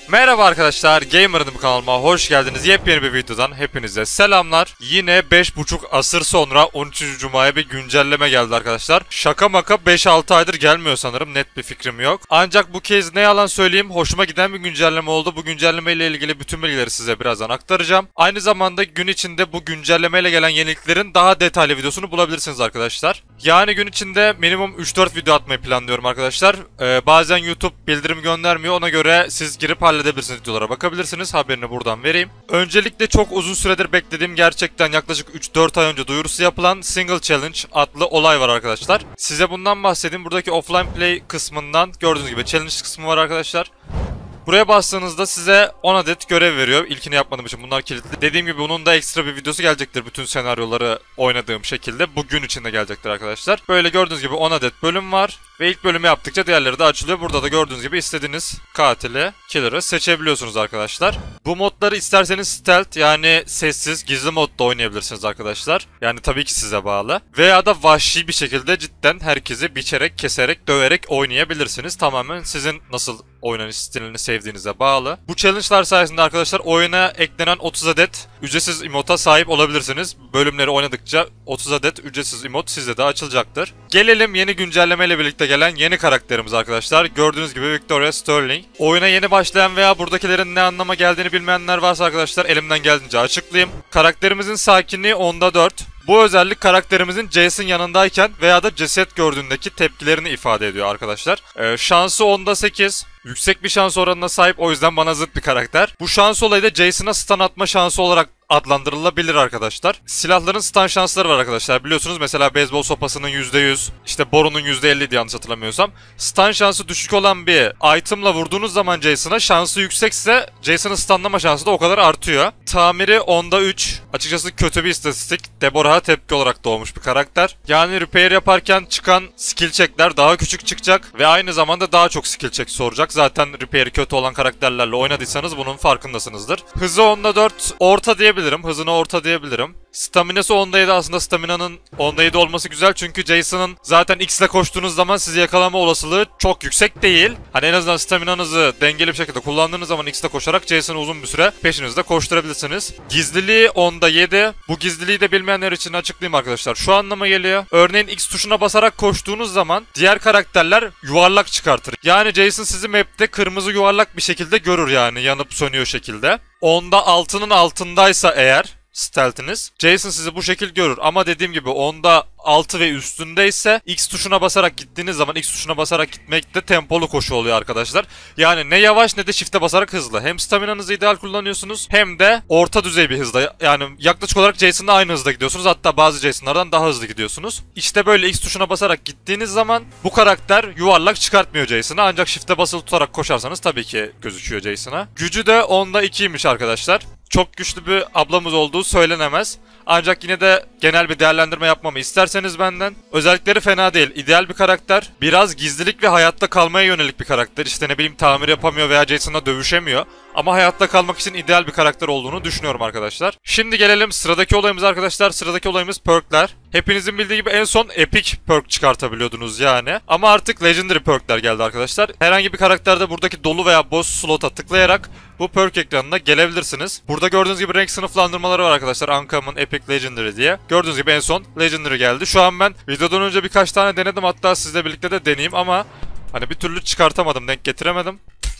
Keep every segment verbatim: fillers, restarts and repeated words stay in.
Merhaba arkadaşlar, Gamer'ın kanalıma hoş geldiniz. Yepyeni bir videodan hepinize selamlar. Yine beş buçuk asır sonra on üçüncü Cuma'ya bir güncelleme geldi arkadaşlar. Şaka maka beş altı aydır gelmiyor sanırım, net bir fikrim yok. Ancak bu kez ne yalan söyleyeyim, hoşuma giden bir güncelleme oldu. Bu güncelleme ile ilgili bütün bilgileri size birazdan aktaracağım. Aynı zamanda gün içinde bu güncelleme ile gelen yeniliklerin daha detaylı videosunu bulabilirsiniz arkadaşlar. Yani gün içinde minimum üç dört video atmayı planlıyorum arkadaşlar. Ee, bazen YouTube bildirim göndermiyor, ona göre siz girip halledebilirsiniz, videolara bakabilirsiniz, haberini buradan vereyim. Öncelikle çok uzun süredir beklediğim, gerçekten yaklaşık üç dört ay önce duyurusu yapılan Single Challenge adlı olay var arkadaşlar. Size bundan bahsedeyim. Buradaki offline play kısmından gördüğünüz gibi challenge kısmı var arkadaşlar. Buraya bastığınızda size on adet görev veriyor. İlkini yapmadığım için bunlar kilitli. Dediğim gibi bunun da ekstra bir videosu gelecektir. Bütün senaryoları oynadığım şekilde bugün içinde gelecektir arkadaşlar. Böyle gördüğünüz gibi on adet bölüm var. Ve ilk bölümü yaptıkça diğerleri de açılıyor. Burada da gördüğünüz gibi istediğiniz katili, killer'ı seçebiliyorsunuz arkadaşlar. Bu modları isterseniz stealth, yani sessiz, gizli modda oynayabilirsiniz arkadaşlar. Yani tabii ki size bağlı. Veya da vahşi bir şekilde cidden herkesi biçerek, keserek, döverek oynayabilirsiniz. Tamamen sizin nasıl oynanış stilini sevdiğinize bağlı. Bu challenge'lar sayesinde arkadaşlar oyuna eklenen otuz adet ücretsiz emota sahip olabilirsiniz. Bölümleri oynadıkça otuz adet ücretsiz emot sizde de açılacaktır. Gelelim yeni güncelleme ile birlikte gelen yeni karakterimiz arkadaşlar. Gördüğünüz gibi Victoria Sterling. Oyuna yeni başlayan veya buradakilerin ne anlama geldiğini bilmeyenler varsa arkadaşlar elimden geldiğince açıklayayım. Karakterimizin sakinliği onda dört. Bu özellik karakterimizin Jason yanındayken veya da ceset gördüğündeki tepkilerini ifade ediyor arkadaşlar. Ee, şansı onda sekiz. Yüksek bir şans oranına sahip, o yüzden bana zıt bir karakter. Bu şans olayı da Jason'a stun atma şansı olarak adlandırılabilir arkadaşlar. Silahların stun şansları var arkadaşlar. Biliyorsunuz mesela beyzbol sopasının yüzde yüz, işte borunun yüzde elli diye yanlış hatırlamıyorsam. Stun şansı düşük olan bir itemla vurduğunuz zaman Jason'a, şansı yüksekse Jason'ın stunlama şansı da o kadar artıyor. Tamiri onda üç. Açıkçası kötü bir istatistik. Deborah'a tepki olarak doğmuş bir karakter. Yani repair yaparken çıkan skill check'ler daha küçük çıkacak ve aynı zamanda daha çok skill check soracak. Zaten repair'i kötü olan karakterlerle oynadıysanız bunun farkındasınızdır. Hızı onda dört, orta diyebilirim. Hızını orta diyebilirim. Staminası onda yedi, aslında staminanın onda yedi olması güzel çünkü Jason'ın zaten X ile koştuğunuz zaman sizi yakalama olasılığı çok yüksek değil. Hani en azından staminanızı dengeli bir şekilde kullandığınız zaman X ile koşarak Jason'ı uzun bir süre peşinizde koşturabilirsiniz. Gizliliği onda yedi. Bu gizliliği de bilmeyenler için açıklayayım arkadaşlar. Şu anlama geliyor. Örneğin X tuşuna basarak koştuğunuz zaman diğer karakterler yuvarlak çıkartır. Yani Jason sizi map'te kırmızı yuvarlak bir şekilde görür, yani yanıp sönüyor şekilde. Onda altının altındaysa eğer stealth'iniz, Jason sizi bu şekil görür. Ama dediğim gibi onda altı ve üstündeyse X tuşuna basarak gittiğiniz zaman, X tuşuna basarak gitmek de tempolu koşu oluyor arkadaşlar. Yani ne yavaş ne de shift'e basarak hızlı. Hem staminanızı ideal kullanıyorsunuz hem de orta düzey bir hızda. Yani yaklaşık olarak Jason'la aynı hızda gidiyorsunuz. Hatta bazı Jason'lardan daha hızlı gidiyorsunuz. İşte böyle X tuşuna basarak gittiğiniz zaman bu karakter yuvarlak çıkartmıyor Jason'a. Ancak shift'e basılı tutarak koşarsanız tabii ki gözüküyor Jason'a. Gücü de onda ikiymiş arkadaşlar. Çok güçlü bir ablamız olduğu söylenemez. Ancak yine de genel bir değerlendirme yapmamı isterseniz benden, özellikleri fena değil. İdeal bir karakter. Biraz gizlilik ve hayatta kalmaya yönelik bir karakter. İşte ne bileyim, tamir yapamıyor veya Jason'la dövüşemiyor. Ama hayatta kalmak için ideal bir karakter olduğunu düşünüyorum arkadaşlar. Şimdi gelelim sıradaki olayımız arkadaşlar. Sıradaki olayımız perkler. Hepinizin bildiği gibi en son epic perk çıkartabiliyordunuz yani. Ama artık legendary perkler geldi arkadaşlar. Herhangi bir karakterde buradaki dolu veya boss slota tıklayarak bu perk ekranına gelebilirsiniz. Burada gördüğünüz gibi renk sınıflandırmaları var arkadaşlar. Uncommon, Epic, Legendary diye. Gördüğünüz gibi en son Legendary geldi. Şu an ben videodan önce birkaç tane denedim. Hatta sizle birlikte de deneyeyim ama hani bir türlü çıkartamadım, denk getiremedim.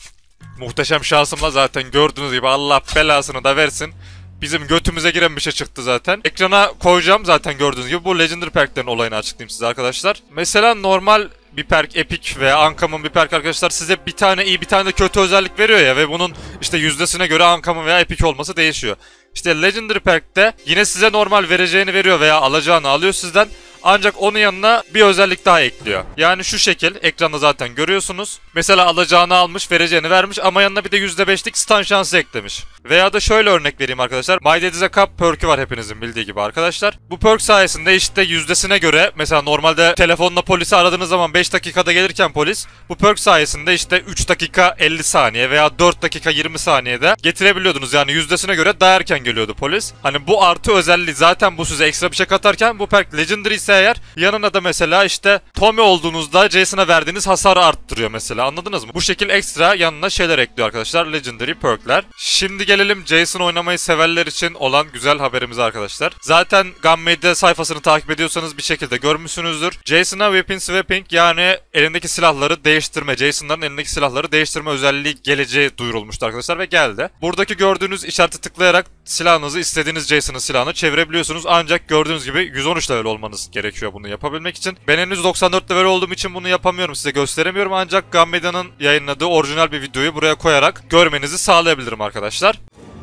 Muhteşem şansımla zaten gördüğünüz gibi, Allah belasını da versin, bizim götümüze giren bir şey çıktı zaten. Ekrana koyacağım zaten gördüğünüz gibi. Bu Legendary perklerin olayını açıklayayım size arkadaşlar. Mesela normal bir perk, epic veya uncommon bir perk arkadaşlar size bir tane iyi bir tane de kötü özellik veriyor ya ve bunun işte yüzdesine göre uncommon veya epic olması değişiyor. İşte Legendary perk'te yine size normal vereceğini veriyor veya alacağını alıyor sizden. Ancak onun yanına bir özellik daha ekliyor. Yani şu şekil, ekranda zaten görüyorsunuz. Mesela alacağını almış, vereceğini vermiş ama yanına bir de yüzde beşlik stun şansı eklemiş. Veya da şöyle örnek vereyim arkadaşlar. My Dad is a Cop perk'ü var hepinizin bildiği gibi arkadaşlar. Bu perk sayesinde işte yüzdesine göre, mesela normalde telefonla polisi aradığınız zaman beş dakikada gelirken polis, bu perk sayesinde işte üç dakika elli saniye veya dört dakika yirmi saniyede getirebiliyordunuz. Yani yüzdesine göre daha erken geliyordu polis. Hani bu artı özelliği zaten bu size ekstra bir şey katarken, bu perk Legendary ise ise eğer yanına da mesela işte Tommy olduğunuzda Jason'a verdiğiniz hasarı arttırıyor mesela, anladınız mı? Bu şekil ekstra yanına şeyler ekliyor arkadaşlar, Legendary perkler. Şimdi gelelim Jason oynamayı severler için olan güzel haberimize arkadaşlar. Zaten Gunmade'de sayfasını takip ediyorsanız bir şekilde görmüşsünüzdür. Jason'a Weapon Swapping, yani elindeki silahları değiştirme, Jason'ların elindeki silahları değiştirme özelliği geleceği duyurulmuştu arkadaşlar ve geldi. Buradaki gördüğünüz işareti tıklayarak silahınızı istediğiniz Jason'ın silahını çevirebiliyorsunuz. Ancak gördüğünüz gibi yüz on üç level olmanız gerekiyor bunu yapabilmek için. Ben henüz doksan dört level olduğum için bunu yapamıyorum, size gösteremiyorum. Ancak Gunmade'nin yayınladığı orijinal bir videoyu buraya koyarak görmenizi sağlayabilirim arkadaşlar.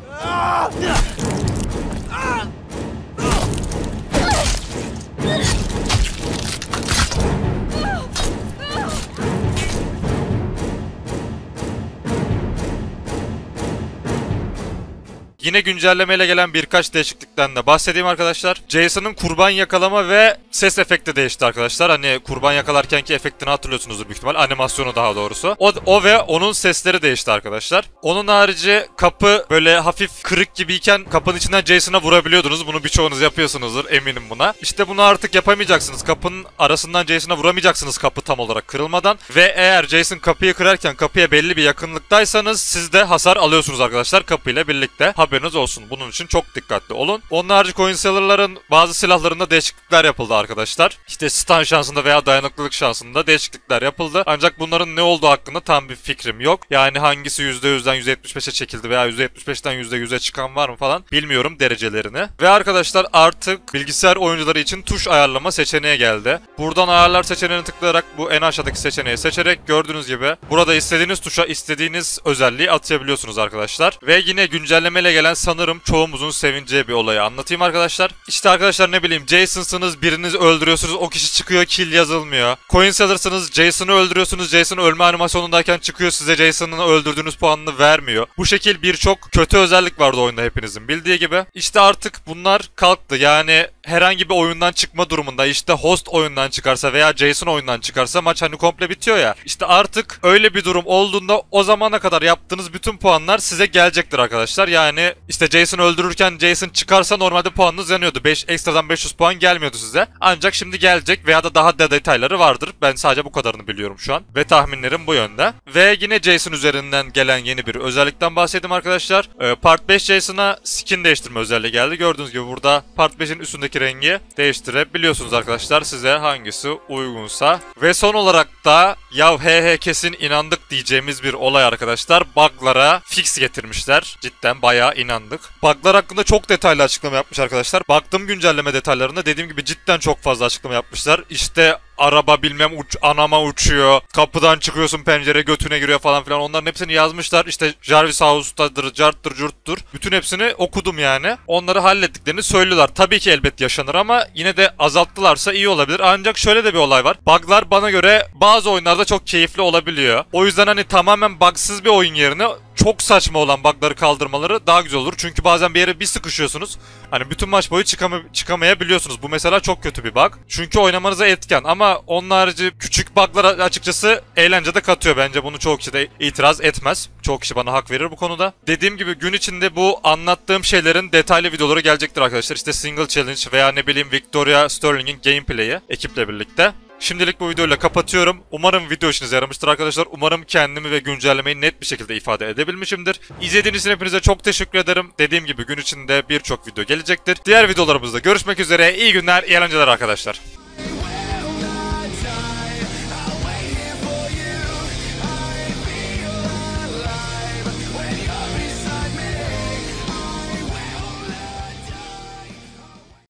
Yine güncellemeyle gelen birkaç değişiklikten de bahsedeyim arkadaşlar. Jason'ın kurban yakalama ve ses efekti değişti arkadaşlar. Hani kurban yakalarkenki efektini hatırlıyorsunuzdur büyük ihtimal. Animasyonu daha doğrusu. O, o ve onun sesleri değişti arkadaşlar. Onun harici kapı böyle hafif kırık gibiyken kapının içinden Jason'a vurabiliyordunuz. Bunu birçoğunuz yapıyorsunuzdur, eminim buna. İşte bunu artık yapamayacaksınız. Kapının arasından Jason'a vuramayacaksınız kapı tam olarak kırılmadan. Ve eğer Jason kapıyı kırarken kapıya belli bir yakınlıktaysanız siz de hasar alıyorsunuz arkadaşlar kapıyla birlikte. Haberiniz olsun. Bunun için çok dikkatli olun. Onun harici coin seller'ların bazı silahlarında değişiklikler yapıldı arkadaşlar. İşte stun şansında veya dayanıklılık şansında değişiklikler yapıldı. Ancak bunların ne olduğu hakkında tam bir fikrim yok. Yani hangisi yüzde yüzden yüzde yetmiş beşe çekildi veya yüzde yetmiş beşten yüzde yüze çıkan var mı falan bilmiyorum derecelerini. Ve arkadaşlar artık bilgisayar oyuncuları için tuş ayarlama seçeneği geldi. Buradan ayarlar seçeneğine tıklayarak bu en aşağıdaki seçeneği seçerek gördüğünüz gibi burada istediğiniz tuşa istediğiniz özelliği atayabiliyorsunuz arkadaşlar. Ve yine güncellemeyle gelen sanırım çoğumuzun sevineceği bir olayı anlatayım arkadaşlar. İşte arkadaşlar ne bileyim Jason'sınız, birinizi öldürüyorsunuz, o kişi çıkıyor, kill yazılmıyor. Coin seller'sınız, Jason'ı öldürüyorsunuz, Jason ölme animasyonundayken çıkıyor, size Jason'ın öldürdüğünüz puanını vermiyor. Bu şekil birçok kötü özellik vardı oyunda hepinizin bildiği gibi. İşte artık bunlar kalktı. Yani herhangi bir oyundan çıkma durumunda, işte host oyundan çıkarsa veya Jason oyundan çıkarsa maç hani komple bitiyor ya. İşte artık öyle bir durum olduğunda o zamana kadar yaptığınız bütün puanlar size gelecektir arkadaşlar. Yani işte Jason öldürürken Jason çıkarsa normalde puanınız yanıyordu. beş ekstradan beş yüz puan gelmiyordu size. Ancak şimdi gelecek veya da daha da detayları vardır. Ben sadece bu kadarını biliyorum şu an. Ve tahminlerim bu yönde. Ve yine Jason üzerinden gelen yeni bir özellikten bahsedeyim arkadaşlar. Ee, Part beş Jason'a skin değiştirme özelliği geldi. Gördüğünüz gibi burada Part beşin üstündeki rengi değiştirebiliyorsunuz arkadaşlar. Size hangisi uygunsa. Ve son olarak da ya he he kesin inandık diyeceğimiz bir olay arkadaşlar. Bug'lara fix getirmişler. Cidden bayağı inandık. Bug'lar hakkında çok detaylı açıklama yapmış arkadaşlar. Baktım güncelleme detaylarında, dediğim gibi cidden çok fazla açıklama yapmışlar. İşte araba bilmem uç, anama uçuyor. Kapıdan çıkıyorsun, pencere götüne giriyor falan filan. Onların hepsini yazmışlar. İşte Jarvis House'tadır, carttır, curttur. Bütün hepsini okudum yani. Onları hallettiklerini söylüyorlar. Tabii ki elbet yaşanır ama yine de azalttılarsa iyi olabilir. Ancak şöyle de bir olay var. Bug'lar bana göre bazı oyunlarda çok keyifli olabiliyor. O yüzden hani tamamen bug'sız bir oyun yerine çok saçma olan bug'ları kaldırmaları daha güzel olur. Çünkü bazen bir yere bir sıkışıyorsunuz. Hani bütün maç boyu çıkama çıkamayabiliyorsunuz. Bu mesela çok kötü bir bug. Çünkü oynamanıza etken ama onun harici küçük bug'lar açıkçası eğlence de katıyor. Bence bunu çoğu kişi de itiraz etmez. Çoğu kişi bana hak verir bu konuda. Dediğim gibi gün içinde bu anlattığım şeylerin detaylı videoları gelecektir arkadaşlar. İşte single challenge veya ne bileyim Victoria Sterling'in gameplay'i ekiple birlikte. Şimdilik bu videoyla kapatıyorum. Umarım video işinize yaramıştır arkadaşlar. Umarım kendimi ve güncellemeyi net bir şekilde ifade edebilmişimdir. İzlediğiniz için hepinize çok teşekkür ederim. Dediğim gibi gün içinde birçok video gelecektir. Diğer videolarımızda görüşmek üzere. İyi günler, iyi eğlenceler arkadaşlar.